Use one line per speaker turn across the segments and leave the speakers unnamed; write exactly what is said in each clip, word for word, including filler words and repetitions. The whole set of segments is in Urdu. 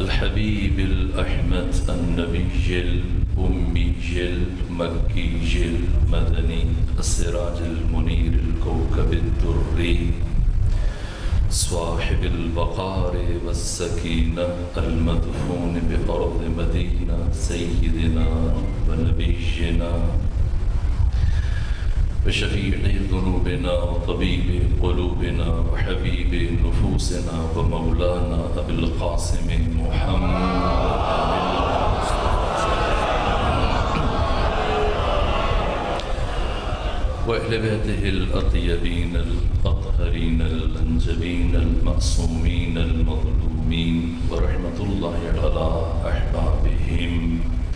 الحبيب الأحمد النبي الأمي المكي المدني السراج المنير الكوكب الدري صاحب البقار والسكينة المدفون بأرض مدينة سيدنا ونبينا وشفيع ذنوبنا وطبيب قلوبنا وحبيب نفوسنا ومولانا أبي القاسم محمد وأهل بيته الأطيبين الأطهرين الأنجبين المعصومين المظلومين ورحمة الله على أحبابهم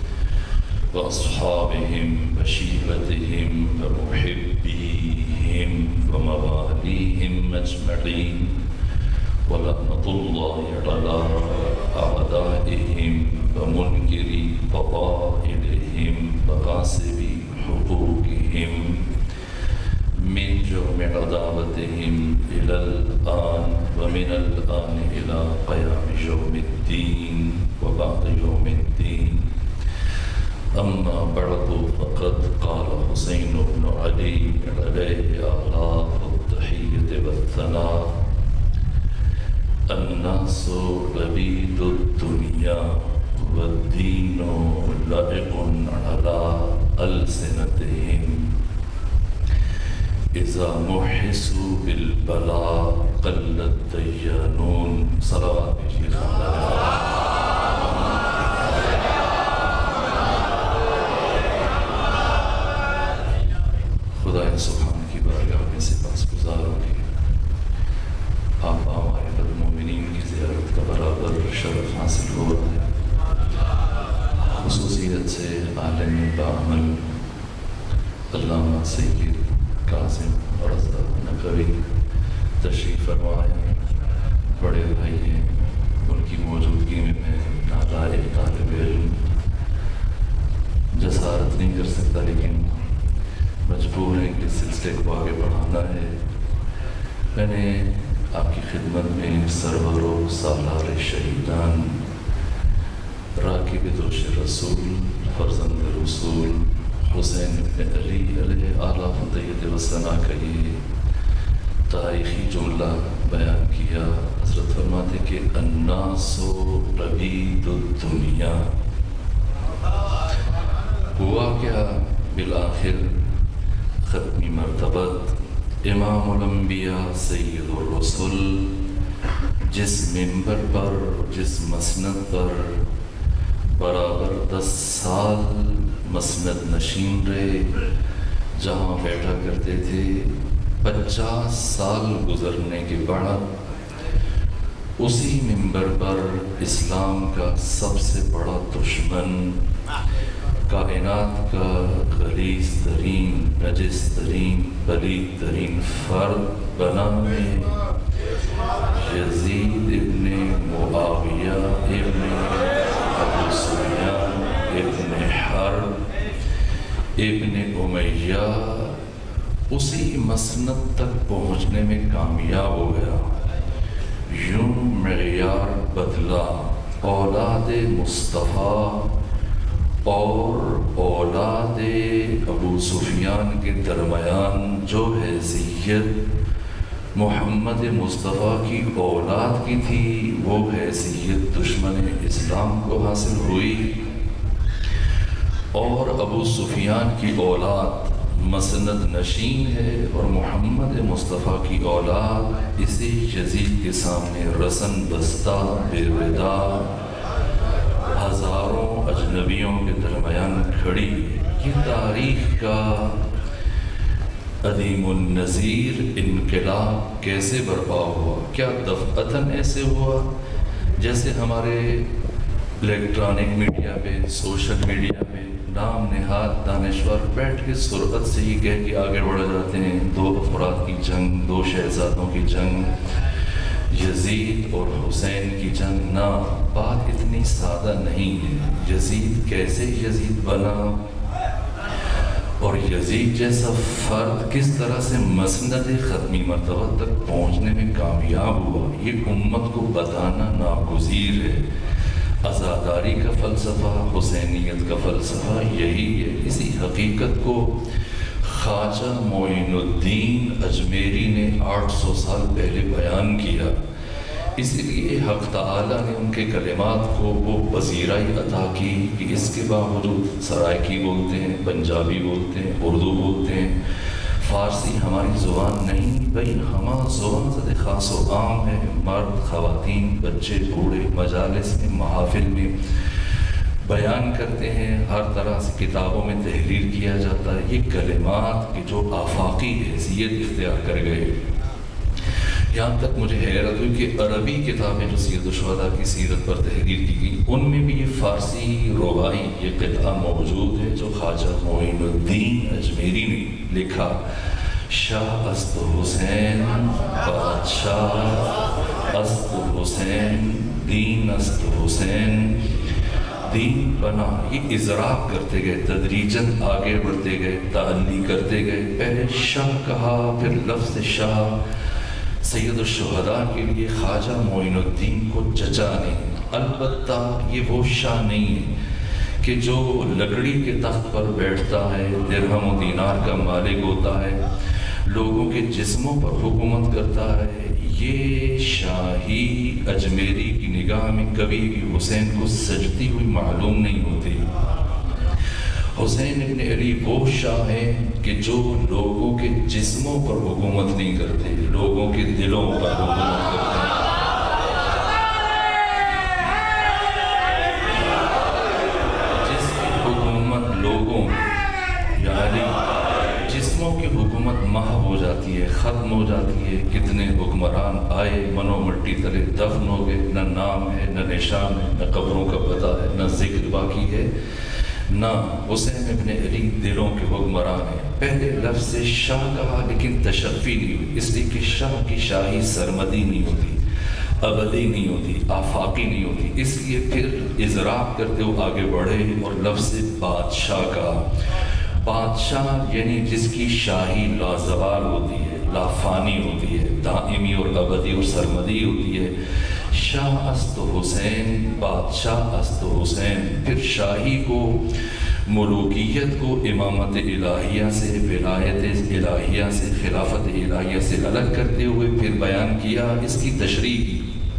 وأصحابهم وشيبتهم ومحبيهم ومواليهم أجمعين ولعنة الله على أعدائهم ومنكري فضائلهم وغاصبي حقوقهم من جرم عداوتهم إلى الآن ومن الآن إلى قيام يوم الدين وبعد يوم الدين. أما بعد فقد قال حسين بن علي عليه آلاف التحية والثناء: الناس عبيد الدنيا والدين لائق على ألسنتهم إذا محسوا بالبلاء قل الديانون. صلوات شيخ خدا سبحان کی بارگاہ میں سپاس گزار ہوں کہ آپ ہمارے مومنین کی زیارت کا برابر شرف حاصل ہو رہا ہے. خصوصیت سے عالم بعمل علامہ سید قاسم رضا نقوی تشریف فرمائے. بڑے بھائی ہیں، ان کی موجودگی میں میں نالائق طالب علم جسارت نہیں کر سکتا، لیکن مجبور ہیں کہ سلسلے کو آگے بڑھانا ہے. میں نے آپ کی خدمت میں سرور و سالار شہیدان راکب دوش رسول فرزند رسول حسین بن علی علیہ آلاف تحیت و ثناء کا یہ تاریخی جملہ بیان کیا. حضرت فرماتے کہ الناس عبید الدنیا. ہوا کیا؟ بالآخر ختمی مرتبت امام الانبیاء سید الرسل جس منبر پر جس مسند پر برابر دس سال مسند نشین رہے، جہاں بیٹھا کرتے تھے، پچاس سال گزرنے کے بعد اسی منبر پر اسلام کا سب سے بڑا دشمن، کائنات کا غلیظ ترین، نجس ترین، پلید ترین فرد بنامے یزید ابن معاویہ ابن ابو سفیان ابن حرب ابن امیہ اسی مسند تک پہنچنے میں کامیاب ہو گیا. یوں معیار بدلا. اولاد مصطفیٰ اور اولاد ابو سفیان کے درمیان جو حیثیت محمد مصطفیٰ کی اولاد کی تھی، وہ حیثیت دشمن اسلام کو حاصل ہوئی. اور ابو سفیان کی اولاد مسند نشین ہے اور محمد مصطفیٰ کی اولاد اسی یزید کے سامنے رسن بستہ بے ودا ہزاروں اجنبیوں کے درمیان کھڑی. یہ تاریخ کا عدیم النظیر انقلاب کیسے برپا ہوا؟ کیا دفعتاً ایسے ہوا جیسے ہمارے الیکٹرانک میڈیا پہ، سوشل میڈیا پہ نام نہاد دانشور بیٹھ کے سرعت سے ہی کہہ کے آگے بڑھ جاتے ہیں، دو افراد کی جنگ، دو شہزادوں کی جنگ، یزید اور حسین کی جنگ. نہ، بات اتنی سادہ نہیں ہے. یزید کیسے یزید بنا اور یزید جیسا فرد کس طرح سے مسند ختمی مرتبہ تک پہنچنے میں کامیاب ہوا، یہ امت کو بتانا ناگزیر ہے. طلبکاری کا فلسفہ، حسینیت کا فلسفہ یہی ہے۔ اسی حقیقت کو خواجہ معین الدین اجمیری نے آٹھ سو سال پہلے بیان کیا، اس لیے حق تعالیٰ نے ان کے کلمات کو وہ پذیرائی عطا کی کہ اس کے باوجود سرائکی بولتے ہیں، پنجابی بولتے ہیں، اردو بولتے ہیں، فارسی ہماری زبان نہیں، بھئی ہمارا زبان زد خاص و عام ہے، مرد، خواتین، بچے، بوڑھے مجالس میں، محافل میں بیان کرتے ہیں، ہر طرح سے کتابوں میں تحریر کیا جاتا ہے۔ یہ کلمات کی جو آفاقی حیثیت اختیار کر گئے، یہاں تک مجھے حیرت ہوئی کہ عربی کتابیں جو سید الشہداء کی سیرت پر تحریر کی گئی، ان میں بھی یہ فارسی رباعی یہ قطعہ موجود ہے جو خواجہ معین الدین اجمیری نے لکھا: شاہ است حسین بادشاہ است حسین، دین است حسین، دین بنا۔ یہ اضراب کرتے گئے، تدریجاً آگے بڑھتے گئے، تعلی کرتے گئے، پہلے شاہ کہا، پھر لفظ شاہ سید الشہداء کے لیے خواجہ معین الدین کو جچا نہیں۔ البتہ یہ وہ شاہ نہیں ہے کہ جو لکڑی کے تخت پر بیٹھتا ہے، درہم و دینار کا مالک ہوتا ہے، لوگوں کے جسموں پر حکومت کرتا ہے۔ یہ شاہی اجمیری کی نگاہ میں کبھی بھی حسین کو سجتی ہوئی معلوم نہیں ہوتی۔ حسین ابن علی وہ شاہ ہیں کہ جو لوگوں کے جسموں پر حکومت نہیں کرتے، لوگوں کے دلوں پر حکومت کرتے ہیں۔ جس کی حکومت لوگوں یعنی جسموں کی حکومت محو ہو جاتی ہے، ختم ہو جاتی ہے۔ کتنے حکمران آئے، منو مٹی تلے دفن ہو گئے، نہ نام ہے، نہ نشان ہے، نہ قبروں کا پتہ ہے، نہ ذکر باقی ہے، نہ حسین ابن علی دلوں کے حکمران ہیں۔ پہلے لفظ شاہ کہا لیکن تشفی نہیں ہوئی، اس لیے کہ شاہ کی شاہی سرمدی نہیں ہوتی، ابدی نہیں ہوتی، آفاقی نہیں ہوتی، اس لیے پھر اضراب کرتے ہوئے آگے بڑھے اور لفظ بادشاہ کہا۔ بادشاہ یعنی جس کی شاہی لازوال ہوتی ہے، لافانی ہوتی ہے، دائمی اور ابدی اور سرمدی ہوتی ہے۔ شاہ است حسین، بادشاہ است حسین۔ پھر شاہی کو، ملوکیت کو امامت الہیہ سے، ولایت الہیہ سے، خلافت الہیہ سے الگ کرتے ہوئے پھر بیان کیا، اس کی تشریح کی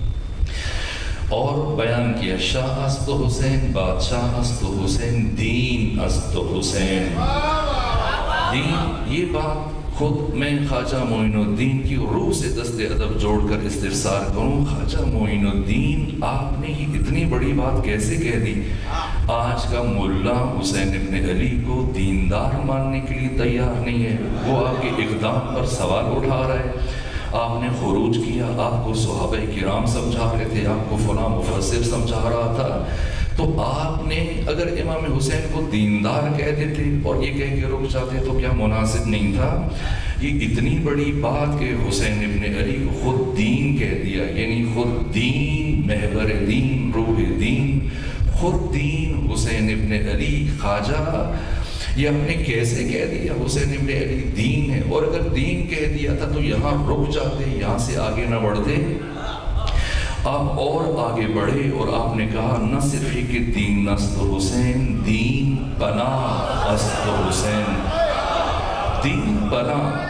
اور بیان کیا: شاہ است حسین، بادشاہ است حسین، دین است حسین۔ دین، یہ بات خود میں خواجہ معین الدین کی روح سے دست ادب جوڑ کر استفسار کروں، خواجہ معین الدین آپ نے یہ اتنی بڑی بات کیسے کہہ دی؟ آج کا ملا حسین ابن علی کو دیندار ماننے کے لیے تیار نہیں ہے، وہ آپ کے اقدام پر سوال اٹھا رہا ہے۔ آپ نے خروج کیا، آپ کو صحابہ کرام سمجھا رہے تھے، آپ کو فلاں مفسر سمجھا رہا تھا، تو آپ نے اگر امام حسین کو دیندار کہہ دیتے اور یہ کہہ کے رک جاتے تو کیا مناسب نہیں تھا؟ یہ اتنی بڑی بات کہ حسین ابن علی کو خود دین کہہ دیا، یعنی خود دین، محور دین، روح دین، خود دین حسین ابن علی خواجہ، یہ ہم نے کیسے کہہ دیا حسین ابن علی دین ہے؟ اور اگر دین کہہ دیا تھا تو یہاں رک جاتے، یہاں سے آگے نہ بڑھتے۔ آپ اور آگے بڑھے اور آپ نے کہا نہ صرف ہی کہ دین است حسین، دین پناہ است حسین، دین پناہ۔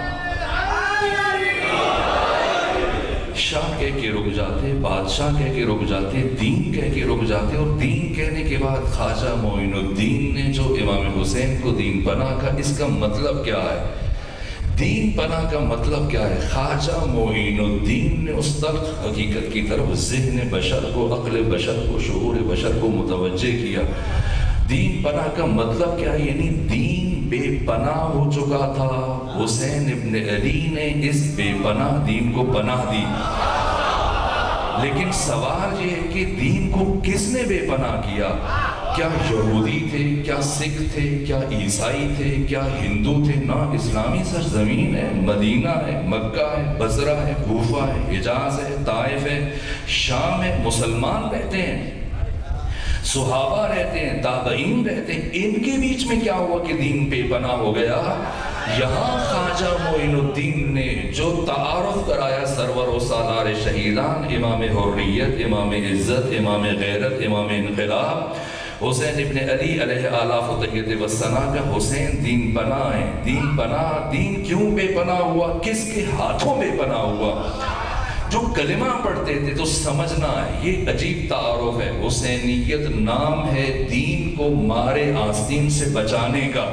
شاہ کہہ کے رک جاتے، بادشاہ کہہ کے رک جاتے، دین کہہ کے رک جاتے، اور دین کہنے کے بعد خواجہ معین الدین نے جو امام حسین کو دین پناہ کا، اس کا مطلب کیا ہے؟ دین پناہ کا مطلب کیا ہے؟ خواجہ معین الدین نے اس تلخ حقیقت کی طرف ذہن بشر کو، عقل بشر کو، شعور بشر کو متوجہ کیا۔ دین پناہ کا مطلب کیا ہے؟ یعنی دین بے پناہ ہو چکا تھا، حسین ابن علی نے اس بے پناہ دین کو پناہ دی۔ لیکن سوال یہ ہے کہ دین کو کس نے بے پناہ کیا؟ کیا یہودی تھے؟ کیا سکھ تھے؟ کیا عیسائی تھے؟ کیا ہندو تھے؟ نہ، اسلامی سرزمین ہے، مدینہ ہے، مکہ ہے، بصرہ ہے، کوفہ ہے، حجاز ہے، طائف ہے، شام ہے، مسلمان رہتے ہیں۔ صحابہ رہتے ہیں، تابعین رہتے ہیں، ان کے بیچ میں کیا ہوا کہ دین بے پناہ ہو گیا؟ یہاں خواجہ معین الدین نے جو تعارف کرایا سرور و سالار شہیدان، امام حریت، امام عزت، امام غیرت، امام انقلاب، حسین ابن علی علیہ آلاف و تحیت و ثنا کا حسین دین پناہ ہے۔ دین پناہ، دین کیوں بے پناہ ہوا؟ کس کے ہاتھوں بے پناہ ہوا؟ جو کلمہ پڑھتے تھے تو سمجھنا ہے، یہ عجیب تعارف ہے۔ حسینیت نام ہے دین کو مارے آستین سے بچانے کا۔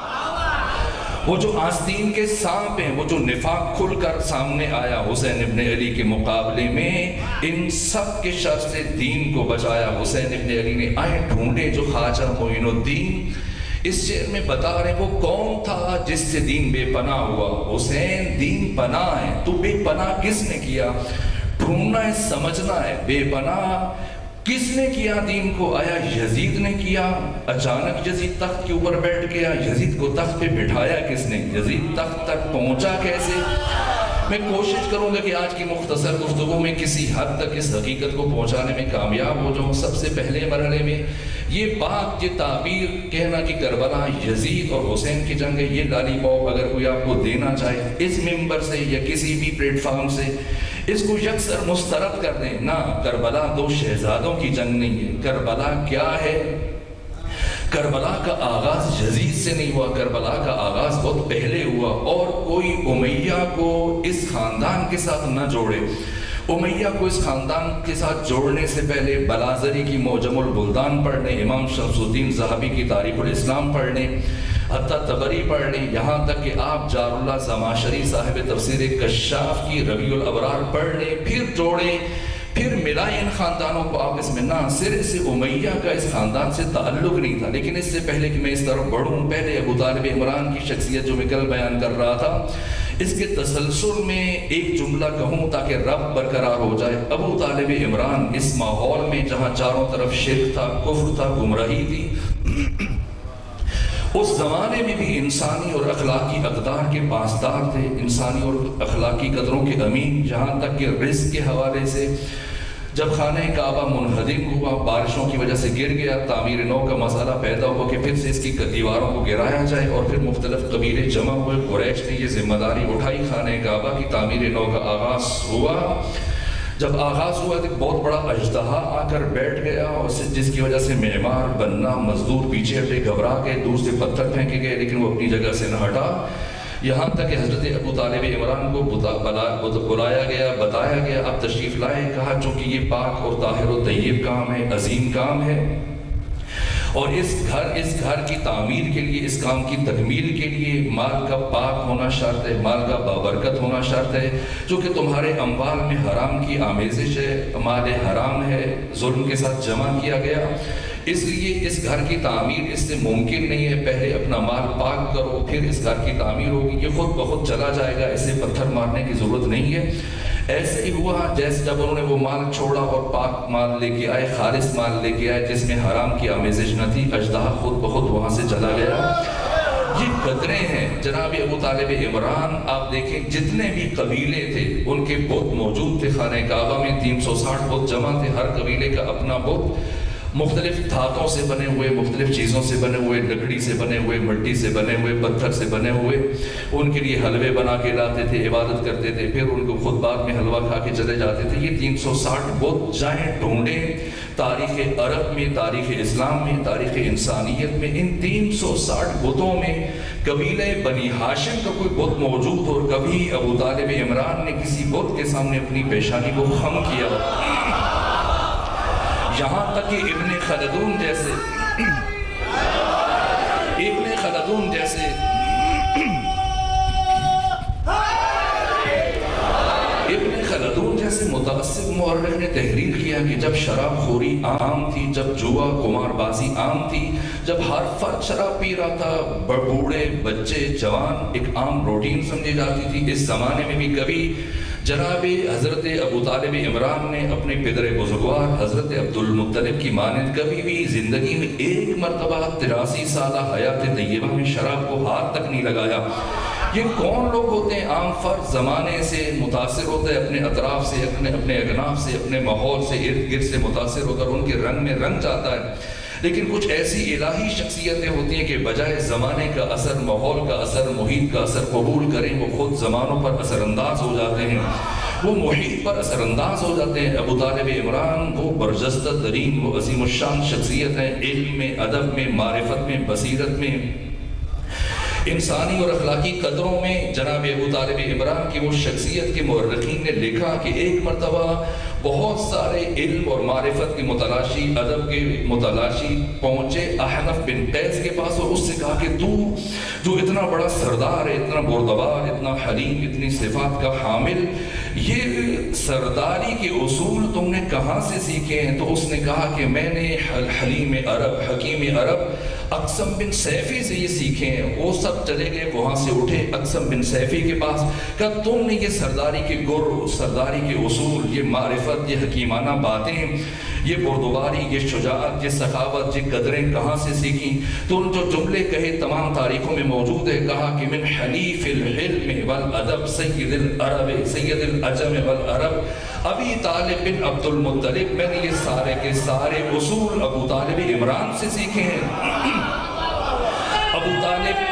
وہ جو آستین کے سانپ ہیں، وہ جو نفاق کھل کر سامنے آیا حسین ابن علی کے مقابلے میں، ان سب کے شر سے دین کو بچایا حسین ابن علی نے۔ آئے ڈھونڈے جو خواجہ معین الدین اس شعر میں بتا رہے وہ کون تھا جس سے دین بے پناہ ہوا؟ حسین دین پناہ ہے، تو بے پناہ کس نے کیا؟ ڈھونڈنا ہے، سمجھنا ہے۔ بے پناہ کس نے کیا دین کو؟ آیا یزید نے کیا؟ اچانک یزید تخت کے اوپر بیٹھ گیا؟ یزید کو تخت پہ بٹھایا کس نے؟ یزید تخت تک پہنچا کیسے؟ میں کوشش کروں گا کہ آج کی مختصر گفتگو میں کسی حد تک اس حقیقت کو پہنچانے میں کامیاب ہو جاؤں۔ سب سے پہلے مرحلے میں یہ بات، یہ تعبیر کہنا کہ کربلا یزید اور حسین کی جنگ ہے، یہ لالی پاپ اگر کوئی آپ کو دینا چاہے اس ممبر سے یا کسی بھی پلیٹ فارم سے، اس کو یکسر مسترد کر دیں۔ نہ، کربلا دو شہزادوں کی جنگ نہیں ہے۔ کربلا کیا ہے؟ کربلا کا آغاز یزید سے نہیں ہوا، کربلا کا آغاز بہت پہلے ہوا، اور کوئی امیہ کو اس خاندان کے ساتھ نہ جوڑے۔ امیہ کو اس خاندان کے ساتھ جوڑنے سے پہلے بلازری کی موجم البلدان پڑھ لیں، امام شمس الدین ذہبی کی تاریخ الاسلام پڑھ لیں، حتیٰ تبری پڑھ لیں، یہاں تک کہ آپ جار اللہ زماشری صاحب تفسیر کشاف کی ربیع الابرار پڑھ لیں، پھر جوڑیں، پھر ملائیں ان خاندانوں کو آپ اس میں۔ نہ، صرف سے امیہ کا اس خاندان سے تعلق نہیں تھا۔ لیکن اس سے پہلے کہ میں اس طرف بڑھوں، پہلے ابو طالب عمران کی شخصیت جو میں کل بیان کر رہا تھا، اس کے تسلسل میں ایک جملہ کہوں تاکہ رب برقرار ہو جائے۔ ابو طالب عمران اس ماحول میں جہاں چاروں طرف شرک تھا، کفر تھا، گمراہی تھی، اس زمانے میں بھی انسانی اور اخلاقی اقدار کے پاسدار تھے، انسانی اور اخلاقی قدروں کے امین، جہاں تک کہ رزق کے حوالے سے جب خانہ کعبہ منہدم ہوا، بارشوں کی وجہ سے گر گیا، تعمیر نو کا مسئلہ پیدا ہوا کہ پھر سے اس کی دیواروں کو گرایا جائے، اور پھر مختلف قبیلے جمع ہوئے، قریش نے یہ ذمہ داری اٹھائی، خانہ کعبہ کی تعمیر نو کا آغاز ہوا۔ جب آغاز ہوا تو بہت بڑا اژدہا آ کر بیٹھ گیا، اور جس کی وجہ سے معمار، بننا، مزدور پیچھے ہٹے، گھبرا گئے، دور سے پتھر پھینکے گئے، لیکن وہ اپنی جگہ سے نہ ہٹا، یہاں تک کہ حضرت ابو طالب عمران کو بلایا گیا، بتایا گیا اب تشریف لائے، کہا چونکہ یہ پاک اور طاہر و طیب کام ہے، عظیم کام ہے، اور اس گھر اس گھر کی تعمیر کے لیے، اس کام کی تکمیل کے لیے مال کا پاک ہونا شرط ہے، مال کا بابرکت ہونا شرط ہے، چونکہ تمہارے اموال میں حرام کی آمیزش ہے، مال حرام ہے، ظلم کے ساتھ جمع کیا گیا، اس لیے اس گھر کی تعمیر اس سے ممکن نہیں ہے، پہلے اپنا مال پاک کرو، پھر اس گھر کی تعمیر ہوگی، یہ خود بخود چلا جائے گا، اسے پتھر مارنے کی ضرورت نہیں ہے۔ ایسے ہی ہوا، جیسے جب انہوں نے وہ مال چھوڑا اور پاک مال لے کے آئے، خالص مال لے کے آئے جس میں حرام کی آمیزش نہ تھی، اژدہا خود بخود وہاں سے چلا گیا۔ یہ قدریں ہیں جناب ابو طالب عمران۔ آپ دیکھیں جتنے بھی قبیلے تھے ان کے بت موجود تھے خانہ کعبہ میں، تین سو ساٹھ بت جمع تھے، ہر قبیلے کا اپنا بت، مختلف دھاتوں سے بنے ہوئے، مختلف چیزوں سے بنے ہوئے، لکڑی سے بنے ہوئے، مٹی سے بنے ہوئے، پتھر سے بنے ہوئے، ان کے لیے حلوے بنا کے لاتے تھے، عبادت کرتے تھے، پھر ان کو خود بعد میں حلوہ کھا کے چلے جاتے تھے۔ یہ تین سو ساٹھ بت جائیں ڈھونڈیں تاریخ عرب میں، تاریخ اسلام میں، تاریخ انسانیت میں، ان تین سو ساٹھ بتوں میں قبیلہ بنی ہاشم کا کوئی بت موجود ہو، اور کبھی ابو طالب عمران نے کسی بت کے سامنے اپنی پیشانی کو خم کیا، یہاں تک کہ ابن خلدون جیسے ابن خلدون جیسے ابن خلدون جیسے متعصب مورخ نے تحریر کیا کہ جب شراب خوری عام تھی، جب جوا قمار بازی عام تھی، جب ہر فرد شراب پی رہا تھا، بوڑھے بچے جوان، ایک عام روٹین سمجھی جاتی تھی، اس زمانے میں بھی کبھی جناب حضرت ابو طالب عمران نے اپنے پدر بزرگوار حضرت عبد المطلب کی مانند کبھی بھی زندگی میں ایک مرتبہ تراسی سالہ حیات طیبہ میں شراب کو ہاتھ تک نہیں لگایا۔ یہ کون لوگ ہوتے ہیں؟ عام فرد زمانے سے متاثر ہوتا ہے، اپنے اطراف سے، اپنے اپنے اکناف سے، اپنے ماحول سے، ارد گرد سے متاثر ہو کر ان کے رنگ میں رنگ جاتا ہے، لیکن کچھ ایسی الہی شخصیتیں ہوتی ہیں کہ بجائے زمانے کا اثر، ماحول کا اثر، محیط کا اثر قبول کریں، وہ خود زمانوں پر اثر انداز ہو جاتے ہیں، وہ محیط پر اثر انداز ہو جاتے ہیں۔ ابو طالب عمران وہ برجستہ ترین، وہ عظیم الشان شخصیت ہیں، علم میں، ادب میں، معرفت میں، بصیرت میں، انسانی اور اخلاقی قدروں میں۔ جناب ابو طالب عمران کی وہ شخصیت کے مورخین نے لکھا کہ ایک مرتبہ بہت سارے علم اور معرفت کی متلاشی، ادب کے متلاشی پہنچے احنف بن قیس کے پاس، اور اس سے کہا کہ تو جو اتنا بڑا سردار ہے، اتنا بردبار، اتنا حلیم، اتنی صفات کا حامل، یہ سرداری کے اصول تم نے کہاں سے سیکھے ہیں؟ تو اس نے کہا کہ میں نے حلیم عرب، حکیم عرب اقسم بن سیفی سے یہ سیکھے ہیں۔ وہ سب چلے گئے، وہاں سے اٹھے اقسم بن سیفی کے پاس، کہا تم نے یہ سرداری کے گر، سرداری کے اصول، یہ معرفت، یہ حکیمانہ باتیں، یہ بردباری، یہ شجاعت، یہ سخاوت، یہ قدریں کہاں سے سیکھیں؟ تو ان جو جملے کہے تمام تاریخوں میں موجود ہے، کہا کہ من حلیف العلم والادب سید العرب سید العجم والعرب ابی طالب بن عبد المطلب، میں نے یہ سارے کے سارے اصول ابو طالب عمران سے سیکھے ہیں۔ ابو طالب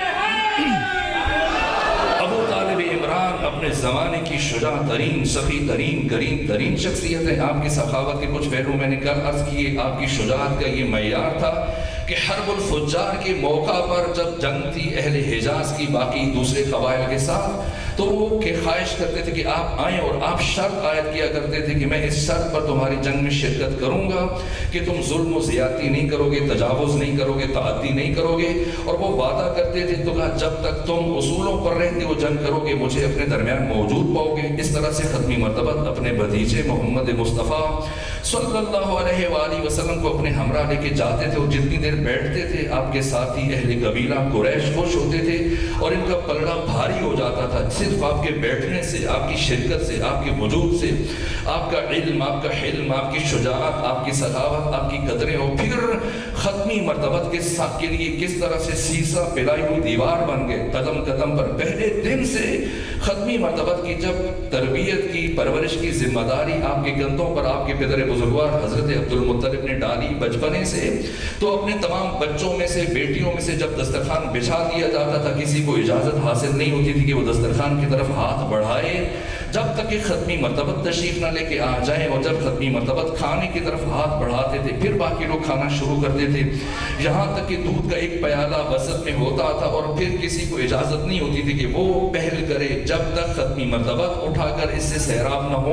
ابو طالب عمران اپنے زمانے کی شجاع ترین، سخی ترین، کریم ترین شخصیت ہے۔ آپ کی سخاوت کے کچھ پہلو میں نے کل عرض کیے، آپ کی شجاعت کا یہ معیار تھا کہ حرب الفجار کے موقع پر جب جنگ تھی اہل حجاز کی باقی دوسرے قبائل کے ساتھ، تو وہ کہ خواہش کرتے تھے کہ آپ آئیں، اور آپ شرط عائد کیا کرتے تھے کہ میں اس شرط پر تمہاری جنگ میں شرکت کروں گا کہ تم ظلم و زیادتی نہیں کرو گے، تجاوز نہیں کرو گے، تعدی نہیں کرو گے، اور وہ وعدہ کرتے تھے تو کہا جب تک تم اصولوں پر رہتے ہو جنگ کرو گے مجھے اپنے درمیان موجود پاؤ گے۔ اس طرح سے ختمی مرتبہ اپنے بھتیجے محمد مصطفیٰ صلی اللہ علیہ وآلہ وسلم کو اپنے ہمراہ لے کے جاتے تھے، اور جتنی دیر بیٹھتے تھے آپ کے ساتھی اہل قبیلہ قریش خوش ہوتے تھے، اور ان کا پلڑا بھاری ہو جاتا تھا صرف آپ کے بیٹھنے سے، آپ کی شرکت سے، آپ کے وجود سے، آپ کا علم، آپ کا حلم، آپ کی شجاعت، آپ کی سخاوت، آپ کی قدریں، اور پھر ختمی مرتبت کے ساتھ کے لیے کس طرح سے سیسا پلائی ہوئی دیوار بن گئے قدم قدم پر۔ پہلے دن سے ختمی مرتبت کی جب تربیت کی، پرورش کی ذمہ داری آپ کے کندھوں پر آپ کے پدر بزرگوار حضرت عبد المطلب نے ڈالی بچپنے سے، تو اپنے تمام بچوں میں سے، بیٹیوں میں سے جب دسترخوان بچھا دیا جاتا تھا کسی کو اجازت حاصل نہیں ہوتی تھی کہ وہ دسترخوان کی طرف ہاتھ بڑھائے جب تک کہ ختمی مرتبت تشریف نہ لے کے آ جائیں، اور جب ختمی مرتبت کھانے کی طرف ہاتھ بڑھاتے تھے پھر باقی لوگ کھانا شروع کرتے تھے، یہاں تک کہ دودھ کا ایک پیالہ وسط میں ہوتا تھا اور پھر کسی کو اجازت نہیں ہوتی تھی کہ وہ پہل کرے جب تک ختمی مرتبت اٹھا کر اس سے سیراب نہ ہو۔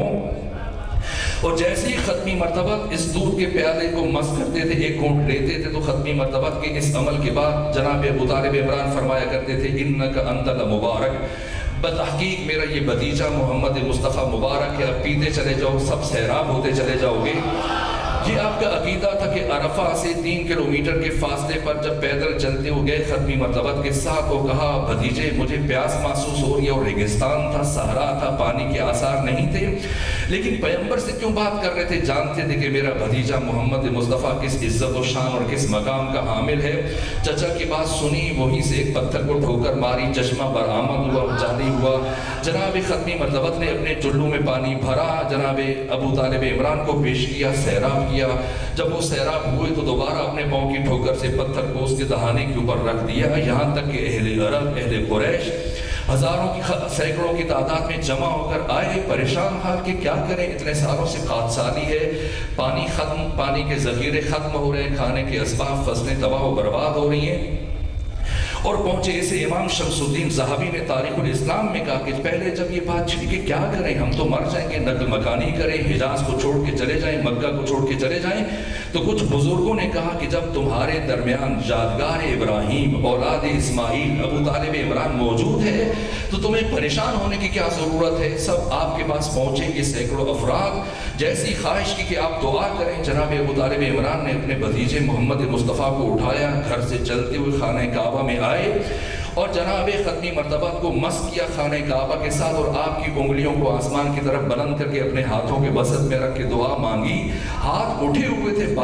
اور جیسے ہی ختمی مرتبت اس دودھ کے پیالے کو مس کرتے تھے، ایک گھونٹ لیتے تھے، تو ختمی مرتبت کے اس عمل کے بعد جناب ابو طالب عمران فرمایا کرتے تھے انک انت لمبارک، بتحقیق میرا یہ بھتیجا محمد مصطفیٰ مبارک ہے، اب پیتے چلے جاؤ، سب سیراب ہوتے چلے جاؤ گے۔ یہ آپ کا عقیدہ تھا کہ عرفہ سے تین کلومیٹر کے فاصلے پر جب پیدل چلتے ہو گئے ختمی مرتبت کے ساتھ، وہ کہا بھتیجے مجھے پیاس محسوس ہو رہی ہے، اور ریگستان تھا، صحرا تھا، پانی کے آثار نہیں تھے، لیکن پیغمبر سے کیوں بات کر رہے تھے؟ جانتے تھے کہ میرا بھتیجا محمد مصطفیٰ کس عزت و شان اور کس مقام کا حامل ہے۔ چچا کی بات سنی، وہیں سے ایک پتھر کو ٹھوکر ماری، چشمہ برآمد ہوا، جاری ہوا۔ جناب ختمی مرتبت نے اپنے چلو میں پانی بھرا، جناب ابو طالب عمران کو پیش کیا، سیراب کیا۔ جب وہ سیراب ہوئے تو دوبارہ اپنے پاؤں کی ٹھوکر سے پتھر کو اس کے دہانے کے اوپر رکھ دیا، یہاں تک کہ اہل عرب، اہل قریش ہزاروں کی سینکڑوں کی تعداد میں جمع ہو کر آئے، پریشان حال کہ کیا کریں، اتنے سالوں سے قحط سالی ہے، پانی ختم، پانی کے ذخیرے ختم ہو رہے ہیں، کھانے کے اسباب، فصلیں تباہ و برباد ہو رہی ہیں۔ اور پہنچے اسے امام شمس الدین ذہبی نے تاریخ الاسلام میں کہا کہ پہلے جب یہ بات چھڑی کہ کیا کریں، ہم تو مر جائیں گے، نقل مکانی کریں، حجاز کو چھوڑ کے چلے جائیں، مکہ کو چھوڑ کے چلے جائیں، تو کچھ بزرگوں نے کہا کہ جب تمہارے درمیان یادگار ابراہیم، اولاد اسماعیل، ابو طالب عمران موجود ہے تو تمہیں پریشان ہونے کی کیا ضرورت ہے؟ سب آپ کے پاس پہنچے گے سینکڑوں افراد، جیسی خواہش کی کہ آپ دعا کریں۔ جناب ابو طالب عمران نے اپنے بھتیجے محمد مصطفیٰ کو اٹھایا، گھر سے چلتے ہوئے خانہ کعبہ میں آئے اور جناب ختمی مرتبہ کو مس کیا خانہ کعبہ کے ساتھ، اور آپ کی انگلیوں کو آسمان کی طرف بلند کر کے اپنے ہاتھوں کے وسط میں رکھ کے دعا مانگی۔ ہاتھ اٹھے ہوئے تھے،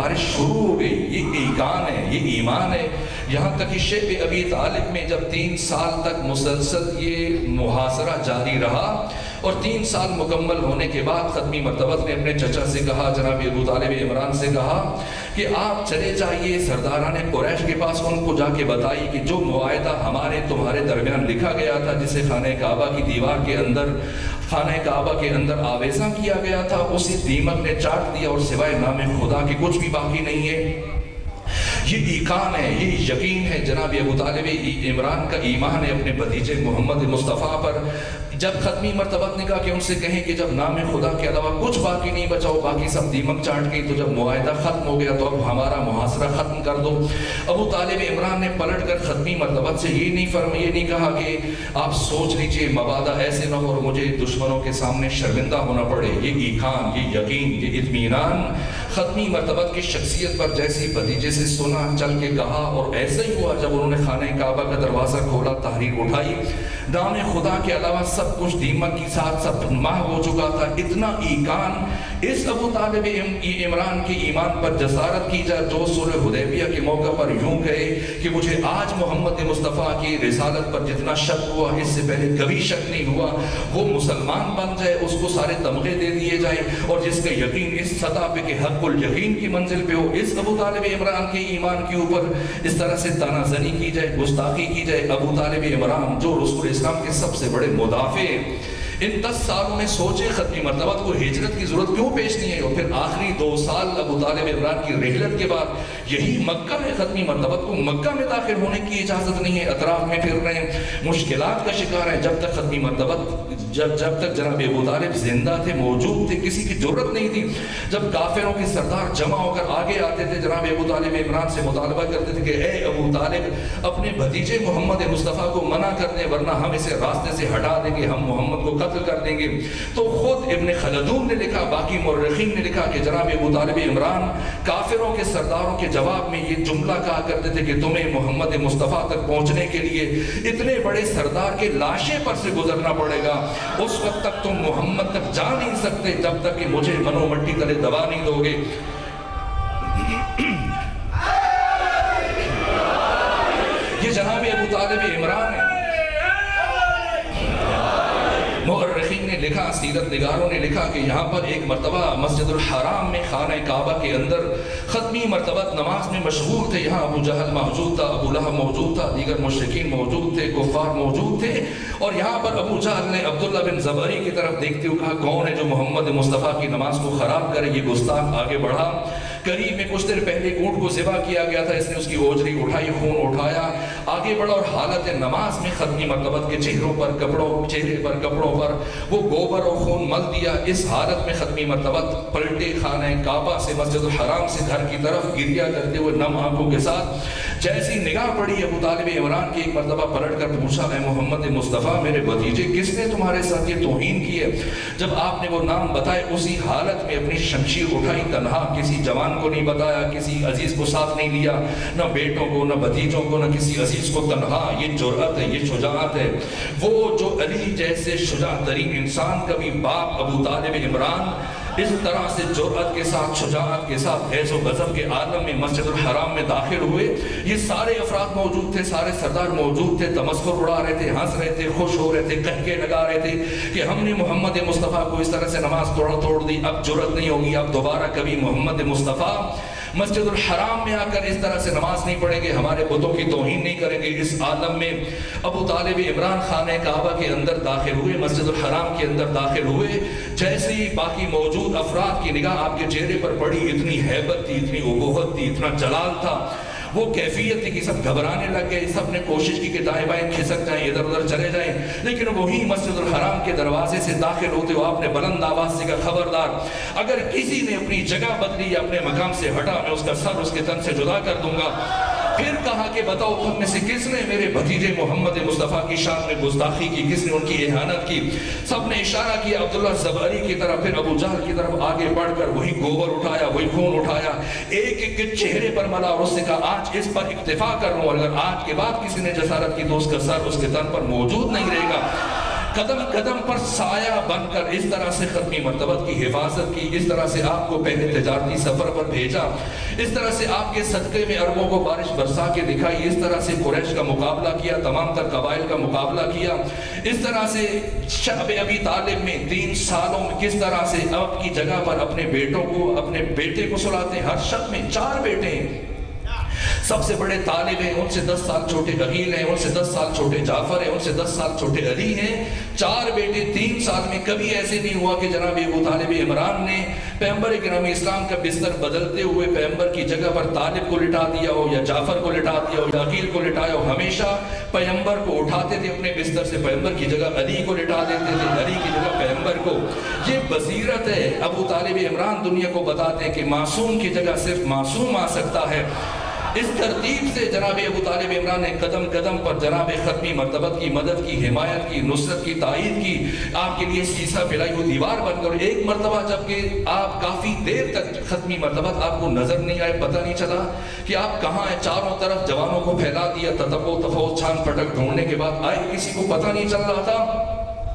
بارش شروع ہو گئی. یہ ایقان ہے, یہ ایمان ہے. یہاں تک کہ شیب ابی طالب میں جب تین سال تک مسلسل یہ محاصرہ جاری رہا اور تین سال مکمل ہونے کے بعد ختمی مرتبہ نے اپنے چچا سے کہا, جناب ابو طالب عمران سے کہا کہ آپ چلے جائیے سرداران قریش کے پاس, ان کو جا کے بتائیے کہ جو معاہدہ ہمارے تمہارے درمیان لکھا گیا تھا, جسے خانہ کعبہ کی دیوار کے اندر خانہ کعبہ کے اندر آویزاں کیا گیا تھا, اسے دیمک نے چاٹ دیا اور سوائے نام خدا کے کچھ بھی باقی نہیں ہے. یہ ایقان ہے, یہ یقین ہے. جناب ابو طالب عمران کا ایمان ہے اپنے بھتیجے محمد مصطفیٰ پر. جب ختمی مرتبہ نے کہا کہ ان سے کہیں کہ جب نام خدا کے علاوہ کچھ باقی نہیں بچاؤ, باقی سب دیمک چاٹ گئی, تو جب معاہدہ ختم ہو گیا تو اب ہمارا محاصرہ ختم کر دو. ابو طالب عمران نے پلٹ کر ختمی مرتبہ سے یہ نہیں فرما یہ نہیں کہا کہ آپ سوچ لیجئے مبادہ ایسے نہ ہو اور مجھے دشمنوں کے سامنے شرمندہ ہونا پڑے. یہ ایقان, یہ یقین, یہ اطمینان ختمی مرتبہ کی شخصیت پر جیسی بھتیجے سے سنا, چل کے کہا, اور ایسا ہی ہوا. جب انہوں نے خانہ کعبہ کا دروازہ کھولا, تحریر اٹھائی, نام خدا کے علاوہ سب کچھ دیمک کی ساتھ سب محو ہو چکا تھا. اتنا ایقان اس ابو طالب عمران کے ایمان پر جسارت کی جائے جو صلح حدیبیہ کے موقع پر یوں کہے کہ مجھے آج محمد مصطفیٰ کی رسالت پر جتنا شک ہوا اس سے پہلے کبھی شک نہیں ہوا, وہ مسلمان بن جائے, اس کو سارے تمغے دے دیے جائیں, اور جس کا یقین اس سطح پہ کہ حق الیقین کی منزل پہ ہو, اس ابو طالب عمران کے ایمان کے اوپر اس طرح سے تانا زنی کی جائے, گستاخی کی جائے. ابو طالب عمران جو رسول اسلام کے سب سے بڑے مدافع, ان دس سالوں میں سوچے ختمی مرتبہ کو ہجرت کی ضرورت کیوں پیش نہیں ہے, اور پھر آخری دو سال ابو طالب عمران کی رحلت کے بعد یہی مکہ میں ختمی مرتبہ کو مکہ میں داخل ہونے کی اجازت نہیں ہے, اطراف میں پھر رہے ہیں, مشکلات کا شکار ہیں. جب تک ختمی مرتبہ جب جب تک جناب ابو طالب زندہ تھے, موجود تھے, کسی کی ضرورت نہیں تھی. جب کافروں کے سردار جمع ہو کر آگے آتے تھے, جناب ابو طالب عمران سے مطالبہ کرتے تھے کہ اے ابو طالب اپنے بھتیجے محمد مصطفیٰ کو منع کر دیں ورنہ ہم اسے راستے سے ہٹا دیں گے, ہم محمد کو قتل کر دیں گے. تو خود ابن خلدون نے لکھا, باقی مورخین نے لکھا کہ جناب ابو طالب عمران کافروں کے سرداروں کے جواب میں یہ جملہ کہا کرتے تھے کہ تمہیں محمد مصطفیٰ تک پہنچنے کے لیے اتنے بڑے سردار کے لاشے پر سے گزرنا پڑے گا, اس وقت تک تم محمد تک جا نہیں سکتے جب تک کہ مجھے منو مٹی تلے دبا نہیں دو گے. یہ جناب ابو طالب عمران ہے. مورخین نے لکھا, سیرت نگاروں نے لکھا کہ یہاں پر ایک مرتبہ مسجد الحرام میں خانہ کعبہ کے اندر ختمی مرتبہ نماز میں مشغول تھے. یہاں ابو جہل موجود تھا, ابو لہب موجود تھا, دیگر مشرکین موجود تھے, کفار موجود تھے, اور یہاں پر ابو جہل نے عبداللہ بن زبری کی طرف دیکھتے ہوئے کہا کون ہے جو محمد مصطفیٰ کی نماز کو خراب کرے. یہ گستاخ آگے بڑھا, قریب میں کچھ دیر پہلے اونٹ کو ذبح کیا گیا تھا, اس نے اس کی اوجری اٹھائی, خون اٹھایا, آگے بڑھا اور حالت نماز میں ختمی مرتبہ کے چہروں پر کپڑوں چہرے پر کپڑوں پر وہ گوبر اور خون مل دیا. اس حالت میں ختمی مرتبہ پلٹے خانہ کعبہ سے مسجد الحرام سے گھر کی طرف گریا کرتے ہوئے نم آنکھوں کے ساتھ جیسی نگاہ پڑی ابو طالب عمران کی, ایک مرتبہ پلٹ کر پوچھا اے محمد مصطفیٰ میرے بھتیجے کس نے تمہارے ساتھ یہ توہین کی ہے؟ جب آپ نے وہ نام بتائے اسی حالت میں اپنی شمشیر اٹھائی, تنہا, کسی جوان کو نہیں بتایا, کسی عزیز کو ساتھ نہیں لیا, نہ بیٹوں کو نہ بھتیجوں کو نہ کسی عزیز کو, تنہا. یہ جرأت ہے, یہ شجاعت ہے. وہ جو علی جیسے شجاع ترین انسان کبھی باپ ابو طالب عمران اس طرح سے جرأت کے ساتھ, شجاعت کے ساتھ, حیث و غضب کے عالم میں مسجد الحرام میں داخل ہوئے. یہ سارے افراد موجود تھے, سارے سردار موجود تھے, تمسخر اڑا رہے تھے, ہنس رہے تھے, خوش ہو رہے تھے, قہقہے لگا رہے تھے کہ ہم نے محمد مصطفیٰ کو اس طرح سے نماز توڑ توڑ دی, اب جرأت نہیں ہوگی, اب دوبارہ کبھی محمد مصطفیٰ مسجد الحرام میں آ کر اس طرح سے نماز نہیں پڑھیں گے, ہمارے بتوں کی توہین نہیں کریں گے. اس عالم میں ابو طالب عمران خانہ کعبہ کے اندر داخل ہوئے, مسجد الحرام کے اندر داخل ہوئے, جیسے ہی باقی موجود افراد کی نگاہ آپ کے چہرے پر پڑی, اتنی ہیبت تھی, اتنی ابوت تھی, اتنا جلال تھا, وہ کیفیت تھی کہ سب گھبرانے لگ گئے. سب نے کوشش کی کہ دائیں بائیں کھسک جائیں, ادھر ادھر چلے جائیں, لیکن وہی مسجد الحرام کے دروازے سے داخل ہوتے ہوئے آپ نے بلند آواز سے کہا خبردار, اگر کسی نے اپنی جگہ بدلی یا اپنے مقام سے ہٹا میں اس کا سر اس کے تن سے جدا کر دوں گا. پھر کہا کہ بتاؤ تم میں سے کس نے میرے بھتیجے محمد مصطفیٰ کی شان میں گستاخی کی, کس نے ان کی اہانت کی؟ سب نے اشارہ کیا عبداللہ زبری کی طرف, پھر ابو جہل کی طرف آگے بڑھ کر وہی گوبر اٹھایا, وہی خون اٹھایا, ایک ایک کے چہرے پر ملا اور اس نے کہا آج اس پر اکتفا کر لوں, اور اگر آج کے بعد کسی نے جسارت کی تو اس کا سر اس کے تن پر موجود نہیں رہے گا. قدم قدم پر سایہ بن کر اس طرح سے ختمی مرتبت کی حفاظت کی، اس طرح سے آپ کو پہلے تجارتی سفر پر بھیجا، اس طرح سے آپ کے صدقے میں عربوں کو بارش برسا کے دکھائی، اس طرح سے قریش کا مقابلہ کیا، تمام تر قبائل کا مقابلہ کیا، اس طرح سے شعب ابی طالب میں تین سالوں میں کس طرح سے آپ کی جگہ پر اپنے بیٹوں کو، اپنے بیٹے کو سلاتے ہیں۔ ہر شب میں چار بیٹے ہیں، سب سے بڑے طالب ہیں، ان سے دس سال چھوٹے عقیل ہیں، ان سے دس سال چھوٹے جعفر ہیں، ان سے دس سال چھوٹے علی ہیں، چار بیٹے تین سال میں۔ کبھی ایسے نہیں ہوا کہ جناب ابو طالب عمران نے پیغمبر گرامی اسلام کا بستر بدلتے ہوئے پیغمبر کی جگہ پر طالب کو لٹا دیا ہو یا جعفر کو لٹا دیا ہو یا عقیل کو لٹایا ہو۔ ہمیشہ پیغمبر کو اٹھاتے تھے اپنے بستر سے، پیغمبر کی جگہ علی کو لٹا دیتے تھے، علی کی جگہ پیغمبر کو۔ یہ بصیرت ہے۔ ابو طالب عمران دنیا کو بتاتے ہیں کہ معصوم کی جگہ صرف معصوم آ سکتا ہے۔ اس ترتیب سے جناب ابو طالب عمران نے قدم قدم پر جناب ختمی مرتبت کی مدد کی، حمایت کی، نصرت کی، تائید کی، آپ کے لیے سیسا پھیلائی وہ دیوار بن کر۔ ایک مرتبہ جبکہ آپ کافی دیر تک ختمی مرتبت آپ کو نظر نہیں آئے، پتہ نہیں چلا کہ آپ کہاں ہیں، چاروں طرف جوانوں کو پھیلا دیا، تتبع تفوت چھان پٹک ڈھونڈنے کے بعد آئے، کسی کو پتہ نہیں چل رہا تھا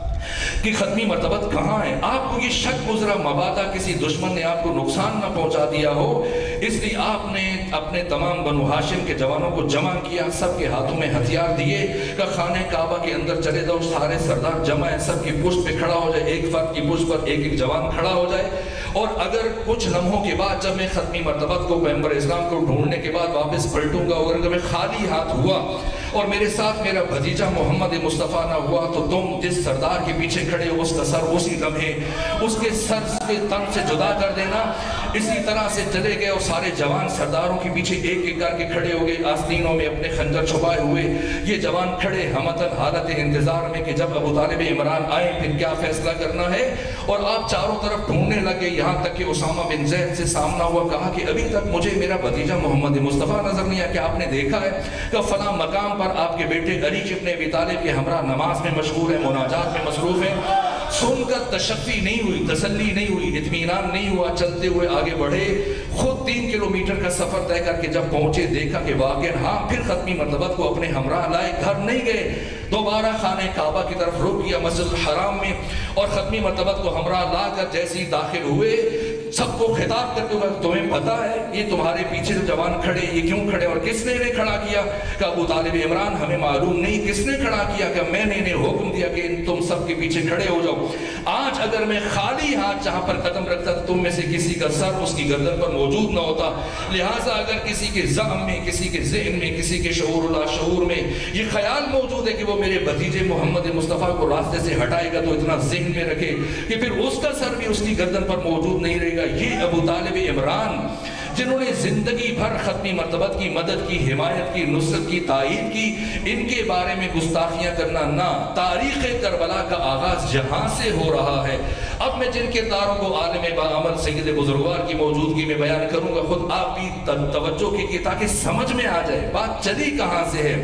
کہ ختمی مرتبت کہاں ہے۔ آپ کو یہ شک گزرا مبادا کسی دشمن نے آپ کو نقصان نہ پہنچا دیا ہو، اس لیے آپ نے اپنے تمام بنو ہاشم کے جوانوں کو جمع کیا، سب کے ہاتھوں میں ہتھیار دیے کہ خانہ کعبہ کے اندر چلے جاؤ، سارے سردار جمع ہیں، سب کی پشت پہ کھڑا ہو جائے، ایک فرد کی پشت پر ایک ایک جوان کھڑا ہو جائے۔ اور اگر کچھ لمحوں کے بعد جب میں ختمی مرتبت کو پیغمبر اسلام کو ڈھونڈنے کے بعد واپس پلٹوں گا، اگر میں خالی ہاتھ ہوا اور میرے ساتھ میرا بھتیجا محمد مصطفیٰ نہ ہوا، تو تم جس سردار کے پیچھے کھڑے ہو اس کا سر اسی لمحے اس کے سر کے تن سے جدا کر دینا۔ اسی طرح سے چلے گئے اور سارے جوان سرداروں کے پیچھے ایک ایک کر کے کھڑے ہو گئے، آستینوں میں اپنے خنجر چھپائے ہوئے۔ یہ جوان کھڑے ہمتن حالت انتظار میں کہ جب ابو طالب عمران آئے پھر کیا فیصلہ کرنا ہے۔ اور آپ چاروں طرف ڈھونڈنے لگے، یہاں تک کہ اسامہ بن زید سے سامنا ہوا، کہا کہ ابھی تک مجھے میرا بھتیجا محمد مصطفیٰ نظر نہیں آیا، کہ آپ نے دیکھا ہے کہ فلاں مقام پر آپ کے بیٹے علی ابن ابی طالب کے ہمراہ نماز میں مشغول ہے، مناجات میں مصروف ہیں۔ سن کر تشفی نہیں ہوئی، تسلی نہیں ہوئی، اطمینان نہیں ہوا، چلتے ہوئے آگے بڑھے۔ خود تین کلومیٹر کا سفر طے کر کے جب پہنچے دیکھا کہ واقعا ہاں، پھر ختمی مرتبت کو اپنے ہمراہ لائے، گھر نہیں گئے، دوبارہ خانہ کعبہ کی طرف رک گیا مسجد الحرام میں، اور ختمی مرتبت کو ہمراہ لا کر جیسے ہی داخل ہوئے سب کو خطاب کرتے ہوئے، تمہیں پتا ہے یہ تمہارے پیچھے جو جوان کھڑے یہ کیوں کھڑے اور کس نے انہیں کھڑا کیا؟ کہ ابو طالب عمران ہمیں معلوم نہیں کس نے کھڑا کیا، کہ میں نے انہیں حکم دیا کہ تم سب کے پیچھے کھڑے ہو جاؤ۔ آج اگر میں خالی ہاتھ جہاں پر قدم رکھتا تو تم میں سے کسی کا سر اس کی گردن پر موجود نہ ہوتا۔ لہٰذا اگر کسی کے ذہن میں، کسی کے ذہن میں، کسی کے شعور لا شعور میں یہ خیال موجود ہے کہ وہ میرے بھتیجے محمد مصطفیٰ کو راستے سے ہٹائے گا، تو اتنا ذہن میں رکھے کہ پھر اس کا سر بھی اس کی گردن پر موجود نہیں رہے گا۔ یہ ابو طالب عمران جنہوں نے زندگی بھر ختمی مرتبت کی مدد کی، حمایت کی، نصرت کی، تائید کی، ان کے بارے میں گستاخیاں کرنا نہ۔ تاریخ کربلا کا آغاز یہاں سے ہو رہا ہے۔ اب میں جن کرداروں کو عالم باعمل سید بزرگوار کی موجودگی میں بیان کروں گا، خود آپ بھی توجہ کیجیے تاکہ سمجھ میں آ جائے بات چلی کہاں سے ہے۔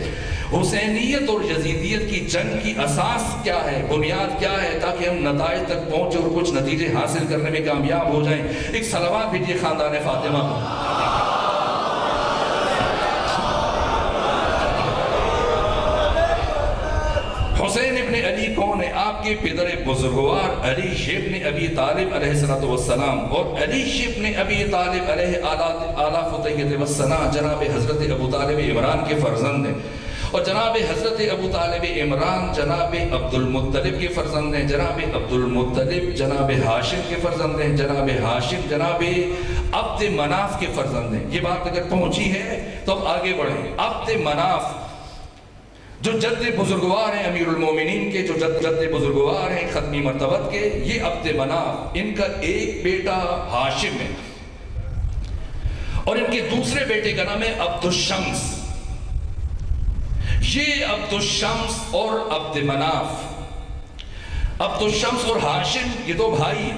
حسینیت اور یزیدیت کی جنگ کی اساس کیا ہے، بنیاد کیا ہے، تاکہ ہم نتائج تک پہنچے اور کچھ نتیجے حاصل کرنے میں کامیاب ہو جائیں۔ ایک صلوات بھیجیے خاندان فاطمہ۔ حسین ابن علی کون ہے؟ آپ کے پدر بزرگوار علی ابن ابی طالب علیہ السلام، اور علی ابن ابی طالب علیہ آلاف طیبۃ والثناء جناب حضرت ابو طالب عمران کے فرزند ہیں، اور جناب حضرت ابو طالب عمران جناب عبد المطلب کے فرزند ہیں، جناب عبد المطلب جناب ہاشم کے فرزند ہیں، جناب ہاشم جناب عبد مناف کے فرزند ہیں۔ یہ بات اگر پہنچی ہے تو اب آگے بڑھیں۔ عبد مناف جو جد بزرگوار ہیں امیر المومنین کے، جو جد جد بزرگوار ہیں ختمی مرتبت کے، یہ عبد مناف، ان کا ایک بیٹا ہاشم ہے اور ان کے دوسرے بیٹے کا نام ہے عبد الشمس۔ یہ عبد الشمس اور عبد مناف، عبد الشمس اور ہاشم یہ دو بھائی ہیں،